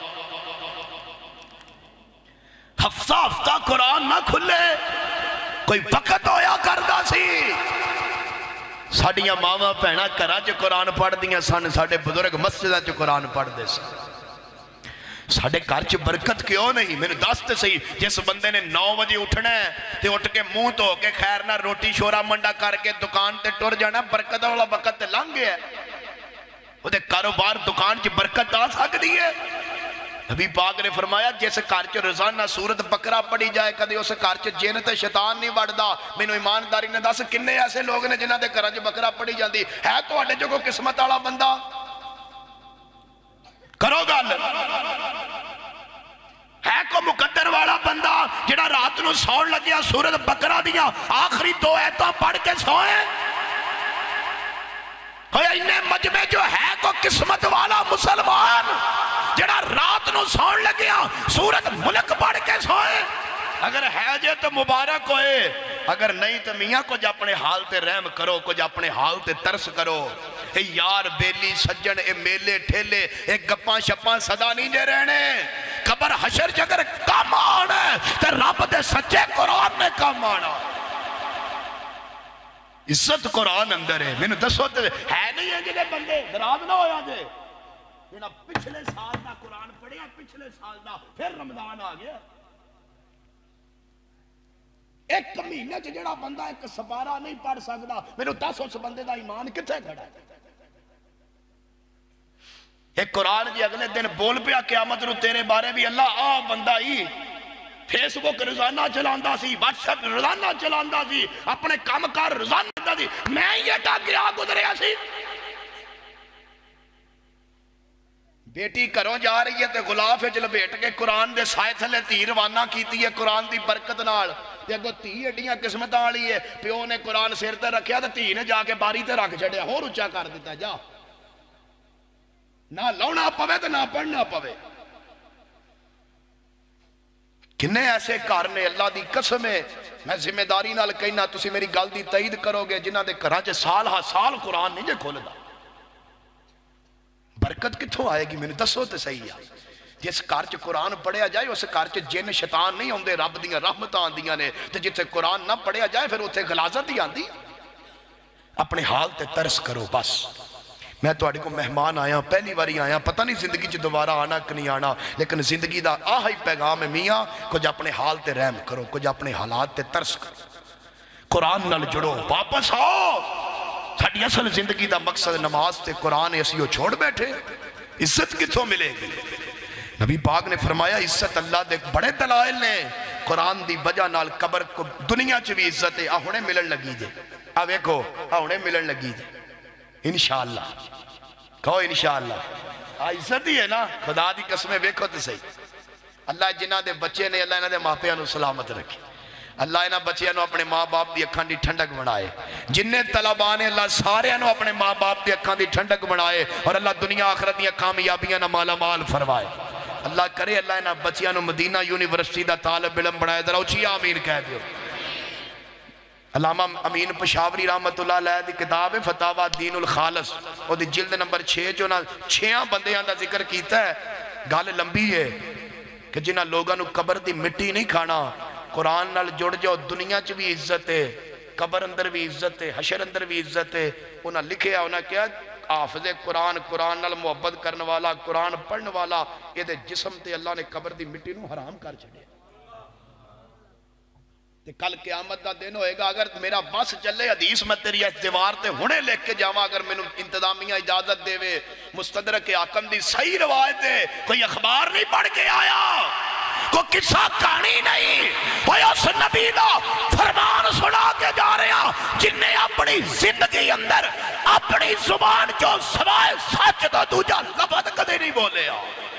ہفتہ ہفتہ قرآن نہ کھلے کوئی وقت ہویا کردہ سی ساڑیاں ماما پہنا کرا جو قرآن پڑھ دیا سن ساڑے بزرگ مسجدہ جو قرآن پڑھ دے سن साढ़े घर च बरकत क्यों नहीं? मैंने दस तो सही। जिस बंदे ने नौ बजे उठना है तो उठ के मुंह धो के खैर ना रोटी शोरा मंडा करके दुकान ते टुर जाना, बरकत वाला वक्त लंघ गया। उहदे कारोबार दुकान च बरकत आ सकती है। नबी पाक ने फरमाया जिस घर च रोजाना सूरत बकरा पढ़ी जाए कदे उस घर च जिन ते शैतान नहीं वड़दा। मैनू ईमानदारी ने दस किन्ने ऐसे लोग ने जिन्हां दे घरां च बकरा पढ़ी जाती है? तुहाडे जो कोई किस्मत वाला बंदा करो गल है, को मुकद्दर वाला बंदा जिहड़ा रात नूं सौण लग्या सूरत बकरा दियां आखिरी दो ऐतां पढ़ के सोए? इन्ने मजमे जो है को किस्मत वाला मुसलमान जिहड़ा रात नूं सौण लग्या सूरत मुल्क पढ़ के सोए? अगर है जे तो मुबारक होए, अगर नहीं तो मियाँ कुछ अपने हाल ते रहम करो, कुछ अपने हाल ते तरस करो। ए यार बेली सज्जन ए मेले ठेले ए गप्पां शप्पां सदा नहीं जे रहने। कबर हशर च अगर कम आना ते रब दे सच्चे कुरान ने कम आना। इज्जत कुरान अंदर है। मैनू दसो ते है नहीं है जिहड़े बंदे नाराज ना होया जे जिहड़ा पिछले साल दा कुरान पढ़िया, पिछले साल दा फिर रमजान आ गया। एक महीने च जिहड़ा बंदा एक सपारा नहीं पढ़ सकता, मैनू दस उस बंदे दा ईमान कित्थे खड़ा है? एक कुरान जी अगले दिन बोल पिया क़यामत नूं तेरे बारे भी अल्लाह आ बंदा ही फेसबुक रोजाना चलांदा सी, व्हाट्सएप रोजाना चलांदा सी, अपने काम कार रोजाना करदा सी, मैं ही एडा गया गुजरिया सी। बेटी घरों जा रही है तो गुलाफ विच लपेट के कुरान दे साए थले धी रवाना कीती है कुरान दी बरकत नाल। ते अगों धी एडियां किस्मतां वाली है, प्यो ने कुरान सिर ते रखिया ते धी ने जाके बारी ते रख छड़िया, होर उच्चा कर दिता। जा ना लाउणा पवे ते ना पढ़ना पवे। किन्ने ऐसे घर ने अल्लाह दी कसम है, मैं जिम्मेदारी नाल कहना तुसी मेरी गल दी तईद करोगे, जिन्हां दे घरां च साल हा साल कुरान नहीं जे खुलदा। बरकत कित्थों आएगी? मैनू दसो तो सही है। जिस घर च कुरान पढ़िया जाए उस घर च जिन शैतान नहीं आउंदे, रब दीयां रहमतां आंदियां ने। ते जिथे कुरान ना पढ़िया जाए फिर उत्थे गलाजत ही आंदी। अपने हाल ते तरस करो बस। मैं तुहाडे को मेहमान आया, पहली बारी आया, पता नहीं जिंदगी च दोबारा आना कि नहीं आना, लेकिन जिंदगी का आह ही पैगाम है मियाँ, कुछ अपने हाल ते रहम करो, कुछ अपने हालात ते तरस करो, कुरान नाल जुड़ो, वापस आओ। साडी असल जिंदगी का मकसद नमाज ते कुरान है, असीं छोड़ बैठे। इज्जत कित्थों मिलेगी? नबी पाक ने फरमाया इज्जत अल्लाह दे बड़े दलाइल ने। कुरान दी वजह नाल कबर को दुनिया च भी इज्जत है। आ हुणे मिलन लगी जे, आ वेखो आ हुणे मिलन लगी जे इंशाअल्लाह। कहो इंशाअल्लाह। आ इज्जत ही है ना, खुदा दी कसम। वेखो तो सही, अल्लाह जिन्हां दे बच्चे ने अल्लाह इन्हां दे मापियां नूं सलामत रखे, अल्लाह इन्हां बच्चियां नूं अपने माँ बाप की अखां की ठंडक बनाए। जिन्ने तलबा ने अल्लाह सारियां नूं अपने माँ बाप की अखां की ठंडक बनाए और अल्लाह दुनिया आखरत दी कामयाबियां नाल माला माल फरमाए। अल्लाह करे अल्लाह इन्हां बच्चियां नूं मदीना यूनिवर्सिटी का तालिब इल्म बनाए। जरा उची आमीन कह दियो। अल्लामा अमीन पेशावरी रहमतुल्लाह अलैह दी किताब है फतावा दीनुल खालस, ओदी जिल्द नंबर छे च उन्हां छेयां बंदियां दा जिक्र कीता है। गल लंबी है कि जिन्हां लोगां नूं कबर दी मिट्टी नहीं खाना, कुरान नाल जुड़ जाओ, दुनिया च भी इज्जत है, कबर अंदर भी इज्जत है, हशर अंदर भी इज्जत है। उन्हें लिखिया, उन्हें क्या हाफिज़े कुरान, कुरान नाल मुहब्बत करने वाला, कुरान पढ़ने वाला, ये जिस्म ते अल्लाह ने कबर दी मिट्टी नूं हराम कर छड़िया। कल क़यामत का दिन होएगा, अगर मेरा बस चले हदीस मैं तेरी इस दीवार ते हुणे लिख के जावा, अगर मैनू इंतजामिया इजाजत देवे। मुस्तदरक आकम दी सही रवायत है, कोई अखबार नहीं पढ़ के आया, कोई किस्सा कहानी नहीं, कोई उस नबी दा फरमान सुना के जा रहा जिन्हें अपनी जिंदगी अंदर अपनी जुबान चो सवाए सच तो दूजा लफ्ज़ कदे नहीं बोले।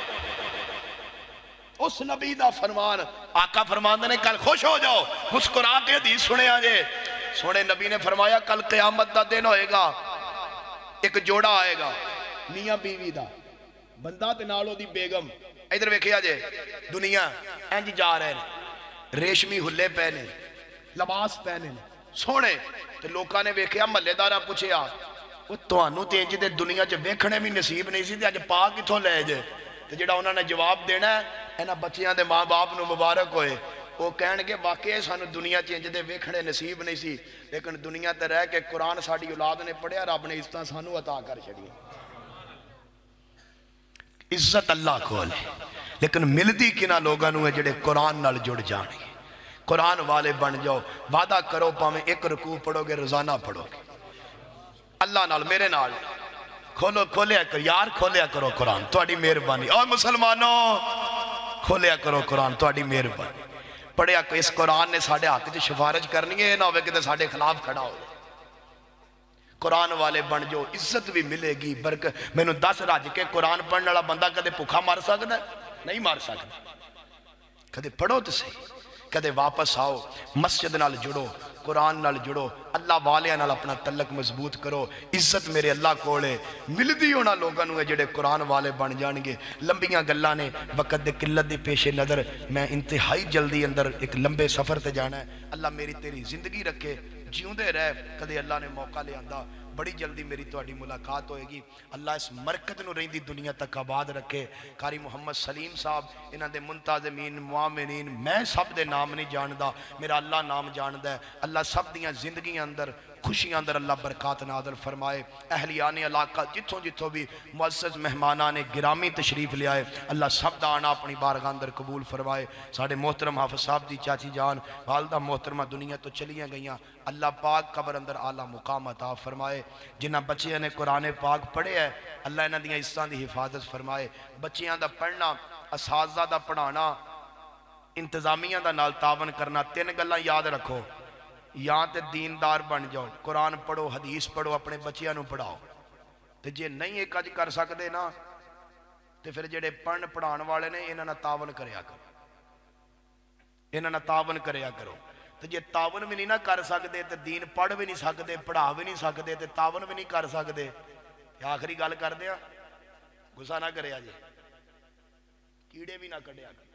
उस नबी दा फरमान, आका फरमांदे ने कल खुश हो जाओ, मुस्कुरा के हदीस सुने जे। सोने नबी ने फरमाया कल क़यामत दा दिन होएगा, एक जोड़ा आएगा मियाँ बीवी दा, बंदा ते नाल ओदी बेगम। इधर वेखिया जे दुनिया इंज जा रहे ने, रेशमी हुल्ले पहने, लिबास पहने सोहने, ते लोकां ने वेखिया, महल्लेदारा पूछया वो तुहानू ते इंज दे दुनिया च वेखणे भी नसीब नहीं सी, ते अज पा कित्थों ले जे? ते जिहड़ा उन्होंने जवाब देना इन्हां बच्चियां दे माँ बाप नूं मुबारक होए। वो कहणगे वाकई सानू दुनिया च इंज दे वेखणे नसीब नहीं सी, लेकिन दुनिया ते रह के कुरान साडी औलाद ने पढ़िया, रब ने इज्जतां सानू अता कर छड़ियां। عزت اللہ کو ہے، لیکن ملدی کنہ لوگاں نو ہے جڑے قرآن نال جڑ جانے گے، قرآن والے بن جاؤ، وعدہ کرو پاویں ایک رکوع پڑھو گے روزانہ پڑھو گے اللہ نال، میرے نال کھولو کھولیا کرو یار، کھولیا کرو قرآن، تہاڈی مہربانی، اور مسلمانوں کھولیا کرو قرآن، تہاڈی مہربانی، پڑھیا اس قرآن نے ساڈے حق وچ سفارش کرنی ہے، یہ نہ ہوے کہ ساڈے خلاف کھڑا ہو۔ قرآن والے بن جو، عزت بھی ملے گی، برکت۔ مینوں دس رج کے قرآن پڑھنے والا بندہ کدے بھوکا مر سکدا ہے؟ نہیں مر سکدا۔ کدے پڑھو تو صحیح، کدے واپس آؤ، مسجد نال جڑو، قرآن نال جڑو، اللہ والیاں نال اپنا تعلق مضبوط کرو۔ عزت میرے اللہ کولے ملدی ہونا لوگاں نوں جڑے قرآن والے بن جان گے۔ لمبیاں گلاں نے، وقت دے قلت دی پیش نظر میں انتہائی جلدی اندر ایک لمبے سفر تے جانا ہے۔ اللہ میری تیری زندگی رکھے، جیوندے رہ، کدے اللہ نے موقع لے آندا، بڑی جلدی میری تہاڈی ملاقات ہوئے گی۔ اللہ اس مرکز نو رہندی دنیا تک آباد رکھے۔ قاری محمد سلیم صاحب انہاں دے منتظمین معاملین، میں سب دے نام نہیں جاندا، میرا اللہ نام جاندا ہے۔ اللہ سب دیاں زندگیاں اندر خوشیاں اندر اللہ برکات نازل فرمائے۔ اہلیان علاقہ جتھوں جتھوں بھی معزز مہمانان گرامی تشریف لے آئے، اللہ سب دا آنا اپنی بارگاہ اندر قبول فرمائے۔ ساڑھے محترم حافظ صاحب دی چاچی جان والدہ محترمہ دنیا تو چلیاں گئیاں، اللہ پاک قبر اندر اعلیٰ مقام عطا فرمائے۔ جنہاں بچیاں نے قرآن پاک پڑھے ہے، اللہ انہاں دیاں عزتاں دی حفاظت فرمائے۔ بچیاں دا پڑھنا، اساتذہ دا پڑھانا، انتظامیہ دا نال تعاون کرنا، تین گلاں یاد رکھو۔ یہاں تے دیندار بن جاؤ، قرآن پڑھو، حدیث پڑھو، اپنے بچیاں نو پڑھاؤ۔ تے جے نہیں ایک اج کر سکتے نا، تے پھر جڑے پڑھن پڑھان والے نے انہاں نال تعاون کریا کرو، انہاں نال تعاون کریا کرو۔ تے جے تعاون بھی نہیں نہ کر سکتے، تے دین پڑھ بھی نہیں سکتے، پڑھا بھی نہیں سکتے، تے تعاون بھی نہیں کر سکتے، آخری گل کر دیا، غصہ نہ کریا جی، کیڑے بھی نہ کڈیا کرو۔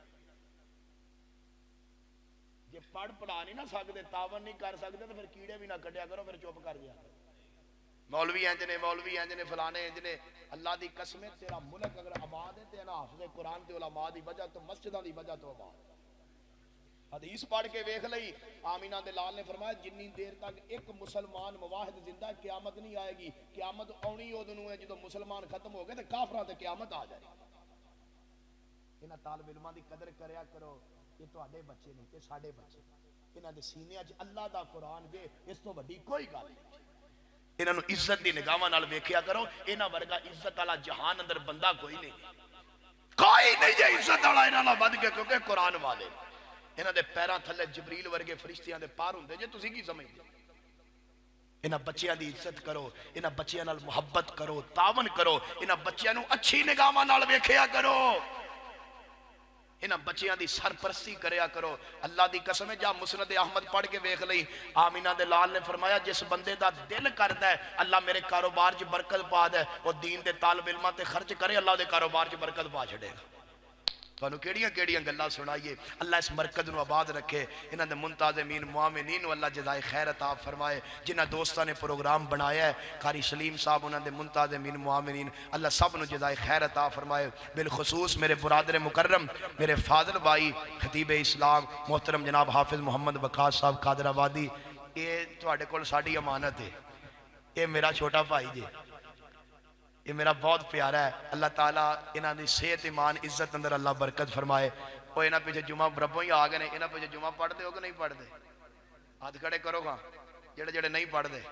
جے پڑھ پڑھا نہیں نہ سکتے، تعاون نہیں کر سکتے، تو پھر کیڑے بھی نہ کڈیا کرو، پھر چپ کر دیا مولوی انج نے، مولوی انج نے، فلانے انج نے۔ اللہ دی قسم ہے، تیرا ملک اگر آباد ہے تے نا حافظ قرآن تے علماء دی وجہ تو، مسجداں دی وجہ تو آباد۔ حدیث پڑھ کے ویکھ لئی، آمینہ دے لال نے فرمایا جنی دیر تک ایک مسلمان مواحد زندہ ہے قیامت نہیں آئے گی۔ قیامت اونی اودنوں ہے جدوں مسلمان ختم ہو گئے تے کافراں تے قیامت آ جائے۔ انہاں طالب علماں دی قدر کریا کرو، یہ تہاڈے بچے نہیں تے ساڈے بچے، انہاں دے سینے وچ اللہ دا قرآن جے، اس تو وڈی کوئی گل نہیں۔ انہاں نوں عزت دی نگاہاں نال ویکھیا کرو، انہاں ورگا عزت والا جہان اندر بندہ کوئی نہیں، کوئی نہیں جے عزت والا انہاں نال ود کے، کیونکہ قرآن والے انہاں دے پیراں تھلے جبریل ورگے فرشتیاں دے پار ہوندے جے، تسی کی سمجھدے؟ انہاں بچیاں دی عزت کرو، انہاں بچیاں نال محبت کرو، تعاون کرو، انہاں بچیاں نوں اچھی نگاہاں نال ویکھیا کرو، انہاں بچیاں دی سرپرستی کریا کرو۔ اللہ دی قسم ہے، جا مسند احمد پڑھ کے ویکھ لئی، آمینہ دے لال نے فرمایا جس بندے دا دل کردا ہے اللہ میرے کاروبار چ برکت پا دے، وہ دین دے طالب علماں تے خرچ کرے، اللہ دے کاروبار چ برکت پا چھڑے گا۔ تانوں کیڑیاں کیڑیاں گلاں سنائیے۔ اللہ اس مرکز نو آباد رکھے، انہاں دے منتظمین معاونین نو اللہ جزائے خیر عطا فرمائے۔ جنہاں دوستاں نے پروگرام بنایا ہے، قاری سلیم صاحب انہاں دے منتظمین معاونین، اللہ سب نو جزائے خیر عطا فرمائے۔ بالخصوص میرے برادر مکرم، میرے فاضل بھائی خطیب اسلام محترم جناب حافظ محمد وقاص صاحب قادر آبادی، یہ تہاڈے کول ساڈی امانت ہے، یہ میرا چھوٹا بھائی جی، یہ میرا بہت پیارا ہے۔ اللہ تعالیٰ انہاں دی صحت ایمان عزت اندر اللہ برکت فرمائے۔ وہ انہاں پیچھے جمعہ ربوں ہی آ گئے نے، انہاں پیچھے جمعہ پڑھ دے ہو کہ نہیں پڑھ دے؟ ہاتھ کھڑے کرو گا جڑے جڑے نہیں پڑھ دے۔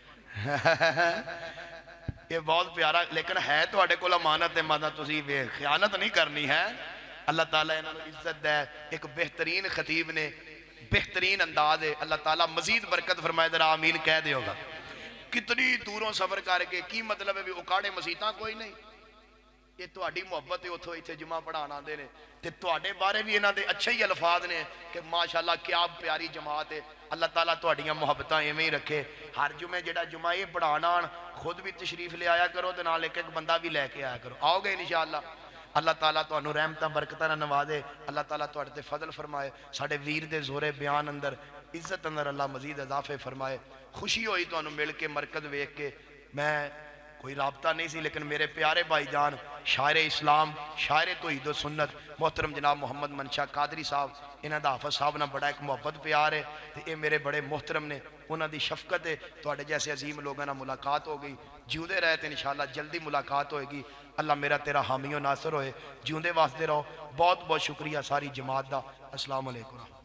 یہ بہت پیارا، لیکن ہے تہاڈے کول امانت ہے، مانا تسی خیانت نہیں کرنی ہے۔ اللہ تعالیٰ انہاں نوں عزت دے، ایک بہترین خطیب نے، بہترین انداز ہے، اللہ تعالیٰ مزید برکت فرمائے، ذرا آمین کہہ دے ہوگا۔ کتنی دوروں سفر کر کے، کی مطلب ہے بھی اکاڑے مسیتاں کوئی نہیں، یہ تہاڈی محبت ہے، اتھوں ایتھے جمعہ پڑھان آندے نے، تے تہاڈے بارے بھی انہاں دے اچھے ہی الفاظ نے کہ ماشاءاللہ کیا پیاری جماعت ہے۔ اللہ تعالیٰ تہاڈیاں محبتاں ایویں ہی رکھے۔ ہر جمعے جڑا جمعہ یہ پڑھان آن، خود بھی تشریف لے آیا کرو تے نال ایک ایک بندہ بھی لے کے آیا کرو، آؤ گے انشاءاللہ۔ اللہ تعالیٰ تانوں رحمتاں برکتاں نال نوازے، اللہ تعالیٰ تہاڈے تے فضل فرمائے، ساڈے ویر دے زورے بیان اندر عزت اندر اللہ مزید اضافے فرمائے۔ خوشی ہوئی تانوں مل کے، مرکز ویکھ کے۔ میں کوئی رابطہ نہیں سی، لیکن میرے پیارے بھائی جان شاعر اسلام، شاعر توحید و سنت محترم جناب محمد منشا قادری صاحب، انہاں دا حافظ صاحب نہ بڑا ایک محبت پیار ہے، تے اے میرے بڑے محترم نے، انہاں دی شفقت ہے، تواڈے جیسے عظیم لوگاں نال ملاقات ہو گئی، جیوندے رہے تے انشاءاللہ جلدی ملاقات ہوئے گی، اللہ میرا تیرا حامی و ناصر ہوئے، جیوندے واسطے رہو، بہت بہت شکریہ ساری جماعت دا، السلام علیکم۔